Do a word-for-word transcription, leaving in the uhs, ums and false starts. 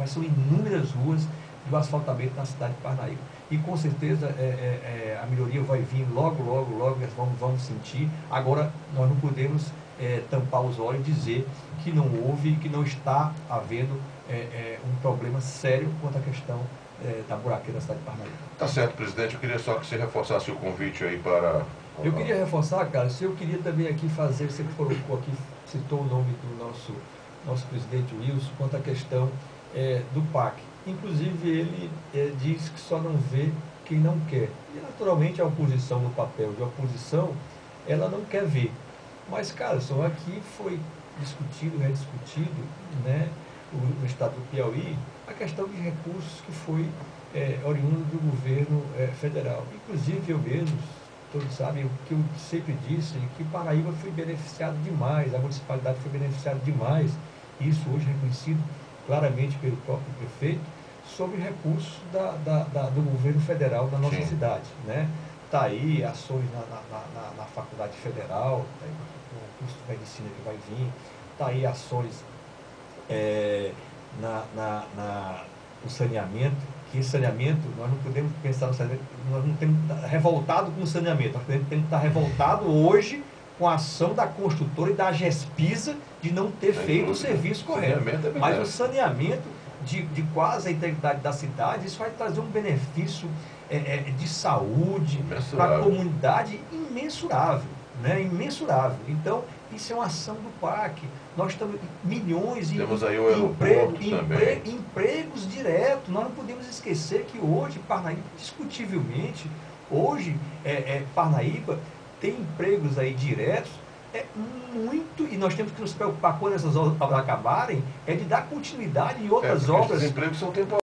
mas são inúmeras ruas do asfaltamento na cidade de Parnaíba. E com certeza é, é, é, a melhoria vai vir logo, logo, logo, nós vamos, vamos sentir. Agora, nós não podemos é, tampar os olhos e dizer que não houve, que não está havendo é, é, um problema sério quanto à questão é, da buraqueira da cidade de Parnaíba. Tá certo, presidente. Eu queria só que você reforçasse o convite aí para... Eu queria reforçar, Carlos, eu queria também aqui fazer, você colocou aqui, citou o nome do nosso, nosso presidente Wilson, quanto à questão é, do P A C. Inclusive, ele é, diz que só não vê quem não quer. E, naturalmente, a oposição, no papel de oposição, ela não quer ver. Mas, Carlson, aqui foi discutido, rediscutido, né, no estado do Piauí, a questão de recursos que foi é, oriundo do governo é, federal. Inclusive, eu mesmo, todos sabem, o que eu sempre disse, que Paraíba foi beneficiado demais, a municipalidade foi beneficiada demais, e isso hoje é reconhecido claramente pelo próprio prefeito, sobre recursos da, da, da, do governo federal da nossa Sim. cidade. Né? Está aí ações na, na, na, na faculdade federal, tá aí o curso de medicina que vai vir, está aí ações é, na, na, na, no saneamento, que em saneamento nós não podemos pensar no saneamento, nós não temos que estar revoltado com o saneamento, nós temos que estar revoltado hoje com a ação da construtora e da GESPISA de não ter Sem feito dúvida. o serviço correto. É Mas o saneamento de, de quase a integridade da cidade, isso vai trazer um benefício é, é, de saúde para a comunidade imensurável, né? Imensurável. Então, isso é uma ação do P A C. Nós estamos milhões de Temos aí o emprego, empre, empregos diretos. Nós não podemos esquecer que hoje, Parnaíba, discutivelmente, hoje, é, é, Parnaíba tem empregos aí diretos, é muito, e nós temos que nos preocupar quando essas obras acabarem, é de dar continuidade em outras é, obras. Esses empregos são temporários.